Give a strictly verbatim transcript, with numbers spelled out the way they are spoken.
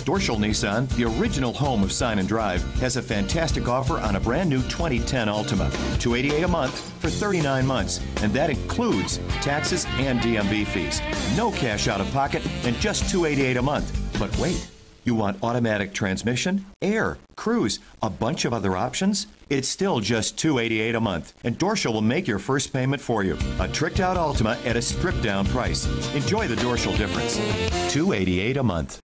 Dorschel Nissan, the original home of Sign and Drive, has a fantastic offer on a brand new twenty ten Altima. two hundred eighty-eight dollars a month for thirty-nine months, and that includes taxes and D M V fees. No cash out of pocket and just two hundred eighty-eight dollars a month. But wait, you want automatic transmission, air, cruise, a bunch of other options? It's still just two hundred eighty-eight dollars a month, and Dorschel will make your first payment for you. A tricked out Altima at a stripped down price. Enjoy the Dorschel difference. two hundred eighty-eight dollars a month.